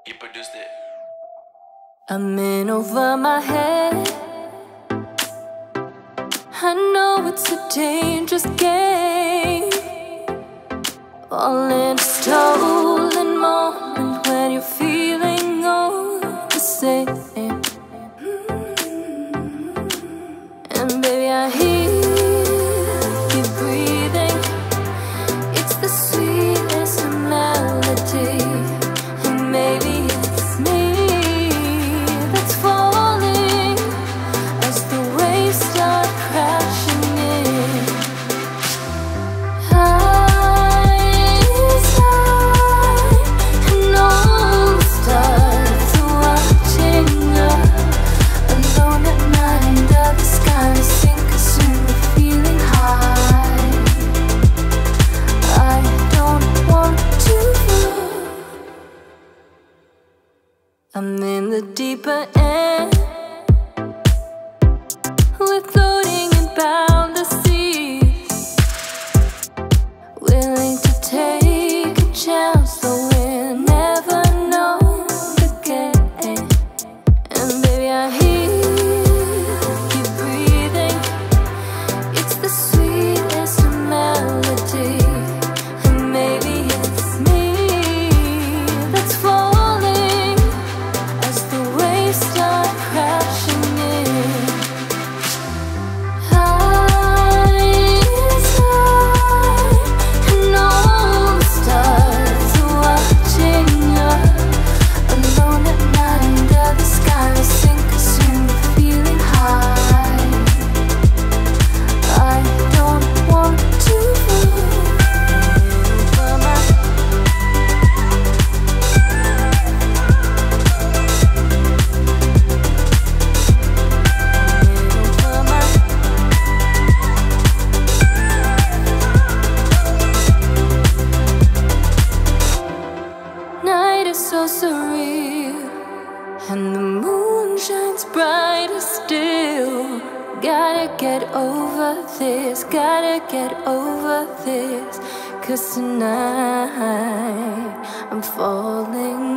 He produced it. I'm in over my head. I know it's a dangerous game, all in a stolen moment when you're feeling all the same. And baby, I hear you breathing. It's the sweetest melody. And maybe it's me that's falling as the waves start crashing in. Eyes high and all the stars are watching us. Alone at night under the sky, we sink us in the feeling high. I don't want to fall. I'm in the deeper end. We're floating in boundless seas, willing to take a chance, though we're never known again. And baby, I hear you breathing. It's the sweetest melody. And maybe it's me that's falling as the waves start crashing in. Eyes high and all the stars are watching us. Alone at night under the sky, we sink us in the feeling high. I don't want to fall. Night is so surreal, and the moon shines brighter still. Gotta get over this, gotta get over this. 'Cause tonight I'm falling